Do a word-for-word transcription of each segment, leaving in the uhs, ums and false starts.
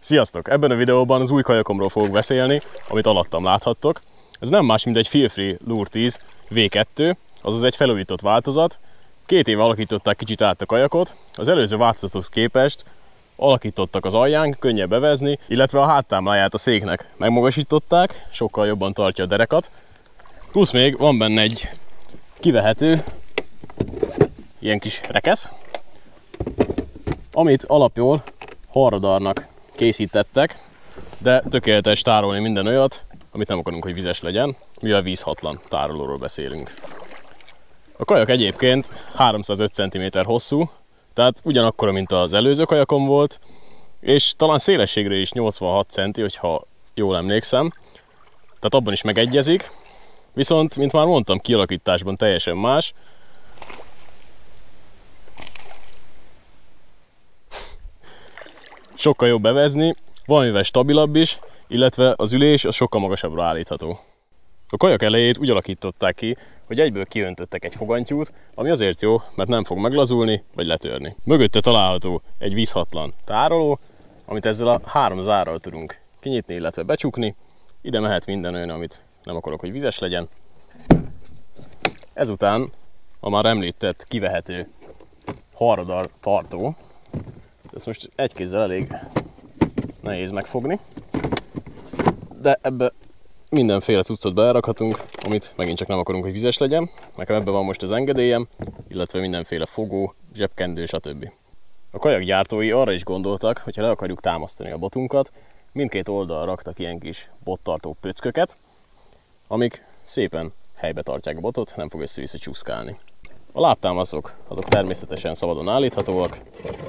Sziasztok! Ebben a videóban az új kajakomról fogok beszélni, amit alattam láthattok. Ez nem más, mint egy Feel Free Lure tíz vé kettő, azaz egy felújított változat. Két éve alakították kicsit át a kajakot, az előző változathoz képest alakítottak az alján, könnyebb bevezni, illetve a háttámláját a széknek megmagasították, sokkal jobban tartja a derekat. Plusz még van benne egy kivehető, ilyen kis rekesz, amit alapjól harradarnak készítettek, de tökéletes tárolni minden olyat, amit nem akarunk, hogy vizes legyen, mivel vízhatlan tárolóról beszélünk. A kajak egyébként háromszázöt centiméter hosszú, tehát ugyanakkora, mint az előző kajakom volt, és talán szélességre is nyolcvanhat centi, hogyha jól emlékszem, tehát abban is megegyezik, viszont, mint már mondtam, kialakításban teljesen más. Sokkal jobb bevezni, valamivel stabilabb is, illetve az ülés az sokkal magasabbra állítható. A kajak elejét úgy alakították ki, hogy egyből kiöntöttek egy fogantyút, ami azért jó, mert nem fog meglazulni vagy letörni. Mögötte található egy vízhatlan tároló, amit ezzel a három zárral tudunk kinyitni, illetve becsukni. Ide mehet minden olyan, amit nem akarok, hogy vizes legyen. Ezután a már említett kivehető harradar tartó. Ezt most egy kézzel elég nehéz megfogni, de ebbe mindenféle cuccot belerakhatunk, amit megint csak nem akarunk, hogy vizes legyen. Nekem ebben van most az engedélyem, illetve mindenféle fogó, zsebkendő, stb. A kajakgyártói arra is gondoltak, hogy ha le akarjuk támasztani a botunkat, mindkét oldalra raktak ilyen kis bottartó pöcköket, amik szépen helybe tartják a botot, nem fog össze-vissza csúszkálni. A lábtámaszok azok természetesen szabadon állíthatóak,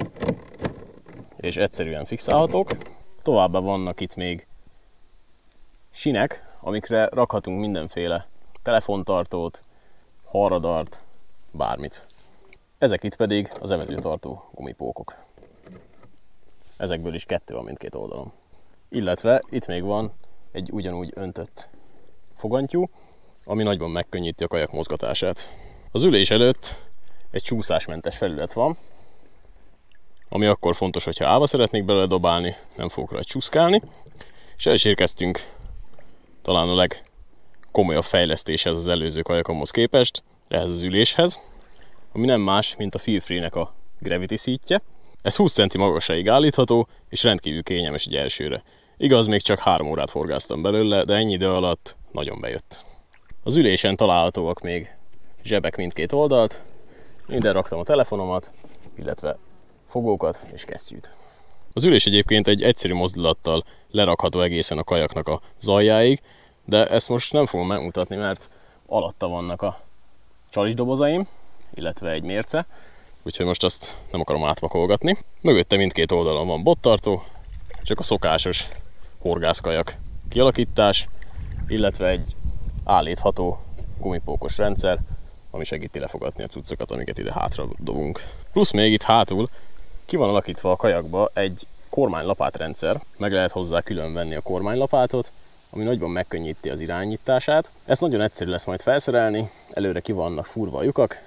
és egyszerűen fixálhatók. Továbbá vannak itt még sinek, amikre rakhatunk mindenféle telefontartót, harradart, bármit. Ezek itt pedig az evezőtartó gumipókok. Ezekből is kettő van mindkét oldalon. Illetve itt még van egy ugyanúgy öntött fogantyú, ami nagyban megkönnyíti a kajak mozgatását. Az ülés előtt egy csúszásmentes felület van, ami akkor fontos, hogyha állva szeretnék belőle dobálni, nem fogok rá csúszkálni. És el is érkeztünk talán a legkomolyabb fejlesztéshez az előző kajakomhoz képest, ehhez az üléshez, ami nem más, mint a Feel Free-nek a Gravity Seatje. Ez húsz centi magasságig állítható, és rendkívül kényelmes egy elsőre. Igaz, még csak három órát forgáztam belőle, de ennyi idő alatt nagyon bejött. Az ülésen találhatóak még zsebek mindkét oldalt, minden raktam a telefonomat, illetve fogókat és kesztyűt. Az ülés egyébként egy egyszerű mozdulattal lerakható egészen a kajaknak az aljáig, de ezt most nem fogom megmutatni, mert alatta vannak a csalisdobozaim, illetve egy mérce, úgyhogy most azt nem akarom átvakolgatni. Mögötte mindkét oldalon van bottartó, csak a szokásos horgászkajak kialakítás, illetve egy állítható gumipókos rendszer, ami segíti lefogatni a cuccokat, amiket ide hátra dobunk. Plusz még itt hátul ki van alakítva a kajakba egy kormánylapátrendszer, meg lehet hozzá külön venni a kormánylapátot, ami nagyban megkönnyíti az irányítását. Ezt nagyon egyszerű lesz majd felszerelni, előre ki vannak fúrva a lyukak,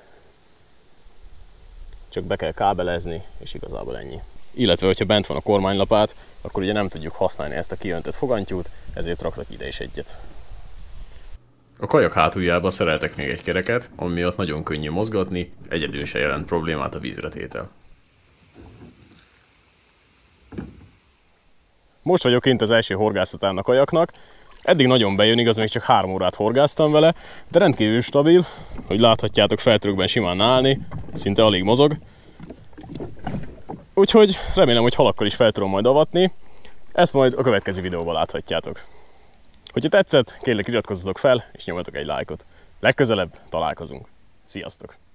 csak be kell kábelezni, és igazából ennyi. Illetve, hogyha bent van a kormánylapát, akkor ugye nem tudjuk használni ezt a kiöntött fogantyút, ezért raktak ide is egyet. A kajak hátuljába szereltek még egy kereket, ami miatt nagyon könnyű mozgatni, egyedül se jelent problémát a vízretétel. Most vagyok kint az első horgászatán a kajaknak. Eddig nagyon bejön, igaz, még csak három órát horgáztam vele, de rendkívül stabil, hogy láthatjátok, fel tudok benne simán állni, szinte alig mozog. Úgyhogy remélem, hogy halakkal is fel tudom majd avatni. Ezt majd a következő videóban láthatjátok. Hogyha tetszett, kérlek iratkozzatok fel, és nyomjatok egy lájkot. Legközelebb találkozunk. Sziasztok!